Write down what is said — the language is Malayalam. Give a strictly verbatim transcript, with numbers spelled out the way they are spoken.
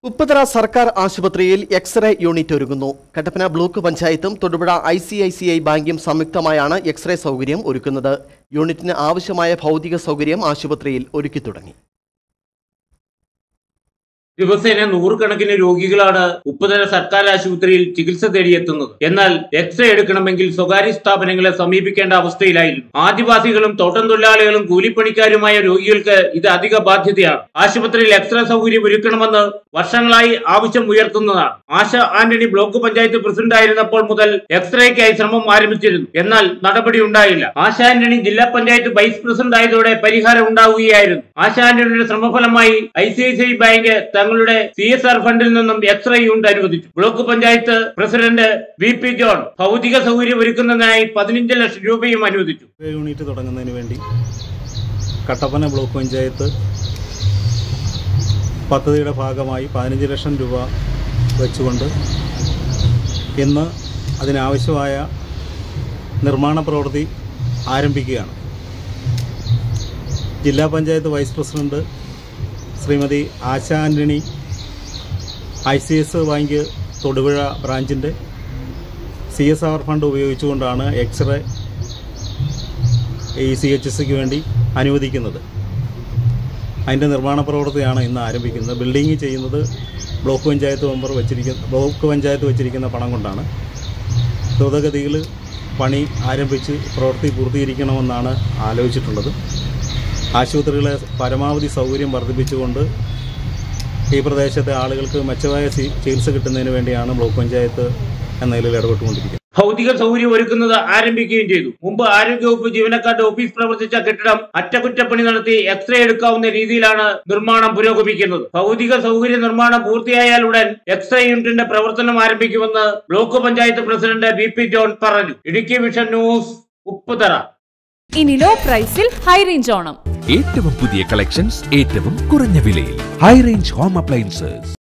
ഉപ്പുതറ സർക്കാർ ആശുപത്രിയിൽ എക്സ്റേ യൂണിറ്റ് ഒരുങ്ങുന്നു. കട്ടപ്പന ബ്ലോക്ക് പഞ്ചായത്തും Thodupuzha I C I C I ബാങ്കും സംയുക്തമായാണ് എക്സ്റേ സൗകര്യം ഒരുക്കുന്നത്. യൂണിറ്റിന് ആവശ്യമായ ഭൗതിക സൗകര്യം ആശുപത്രിയിൽ ഒരുക്കി തുടങ്ങി. ദിവസേന നൂറുകണക്കിന് രോഗികളാണ് ഉപ്പുതറ സർക്കാർ ആശുപത്രിയിൽ ചികിത്സ തേടിയെത്തുന്നത്. എന്നാൽ എക്സ്റേ എടുക്കണമെങ്കിൽ സ്വകാര്യ സ്ഥാപനങ്ങളെ സമീപിക്കേണ്ട അവസ്ഥയിലായിരുന്നു. ആദിവാസികളും തോട്ടം തൊഴിലാളികളും കൂലിപ്പണിക്കാരുമായ രോഗികൾക്ക് ഇത് അധിക ബാധ്യതയാണ്. ആശുപത്രിയിൽ എക്സ്റേ സൗകര്യം ഒരുക്കണമെന്ന് വർഷങ്ങളായി ആവശ്യം ഉയർത്തുന്നതാണ്. ആശ ആന്റണി ബ്ലോക്ക് പഞ്ചായത്ത് പ്രസിഡന്റ് ആയിരുന്നപ്പോൾ മുതൽ എക്സ്റേക്കായി ശ്രമം ആരംഭിച്ചിരുന്നു. എന്നാൽ നടപടി ഉണ്ടായില്ല. ആശ ആന്റണി ജില്ലാ പഞ്ചായത്ത് വൈസ് പ്രസിഡന്റ് ആയതോടെ പരിഹാരം ഉണ്ടാവുകയായിരുന്നു. ആശ ആന്റണിയുടെ ശ്രമഫലമായി I C I C I bank തങ്ങളുടെ സി എസ് ആർ ഫണ്ടിൽ നിന്നും എക്സ്റേ യൂണിറ്റ് അനുവദിച്ചു. Block panchayat president V P John ഭൗതിക സൗകര്യം ഒരുക്കുന്നതിനായി പതിനഞ്ച് ലക്ഷം രൂപയും അനുവദിച്ചു. യൂണിറ്റ് തുടങ്ങുന്നതിന് വേണ്ടി കട്ടപ്പന ബ്ലോക്ക് പഞ്ചായത്ത് പദ്ധതിയുടെ ഭാഗമായി പതിനഞ്ച് ലക്ഷം രൂപ വെച്ചുകൊണ്ട് ഇന്ന് അതിനാവശ്യമായ നിർമ്മാണ പ്രവൃത്തി ആരംഭിക്കുകയാണ്. ജില്ലാ panchayat vice president Shrimati Asha Antony I C S bank Thodupuzha ബ്രാഞ്ചിൻ്റെ സി എസ് ആർ ഫണ്ട് ഉപയോഗിച്ചുകൊണ്ടാണ് എക്സ്റേ ഈ സി എച്ച് എസ് സിക്ക് വേണ്ടി അനുവദിക്കുന്നത്. അതിൻ്റെ നിർമ്മാണ പ്രവൃത്തിയാണ് ഇന്ന് ആരംഭിക്കുന്നത്. ബിൽഡിംഗ് ചെയ്യുന്നത് ബ്ലോക്ക് പഞ്ചായത്ത് മെമ്പർ വെച്ചിരിക്കുന്ന ബ്ലോക്ക് പഞ്ചായത്ത് വെച്ചിരിക്കുന്ന പണം കൊണ്ടാണ്. ദ്രുതഗതിയിൽ പണി ആരംഭിച്ച് പ്രവൃത്തി പൂർത്തീകരിക്കണമെന്നാണ് ആലോചിച്ചിട്ടുള്ളത്. ആശുപത്രികളെ പരമാവധി സൗകര്യം വർദ്ധിപ്പിച്ചുകൊണ്ട് ഈ പ്രദേശത്തെ ആളുകൾക്ക് മെച്ചമായ ചികിത്സ കിട്ടുന്നതിന് വേണ്ടിയാണ് ബ്ലോക്ക് പഞ്ചായത്ത് എന്ന നിലയിൽ ഇടപെട്ടുകൊണ്ടിരിക്കുന്നത്. ഭൗതിക സൗകര്യം ഒരുക്കുന്നത് ആരംഭിക്കുകയും ചെയ്തു. മുമ്പ് ആരോഗ്യവകുപ്പ് ജീവനക്കാരുടെ ഓഫീസ് പ്രവർത്തിച്ച കെട്ടിടം അറ്റകുറ്റപ്പണി നടത്തി എക്സ്റേ എടുക്കാവുന്ന രീതിയിലാണ് നിർമ്മാണം പുരോഗമിക്കുന്നത്. ഭൗതിക സൗകര്യ നിർമ്മാണം പൂർത്തിയായാൽ ഉടൻ എക്സ്റേ യൂണിറ്റിന്റെ പ്രവർത്തനം ആരംഭിക്കുമെന്ന് block panchayat president V P John പറഞ്ഞു. Idukki vision news, Upputhara. ഇനി ലോ പ്രൈസിൽ ഹൈ റേഞ്ച് ഓണം. ഏറ്റവും പുതിയ കളക്ഷൻസ് ഏറ്റവും കുറഞ്ഞ വിലയിൽ. High range home appliances.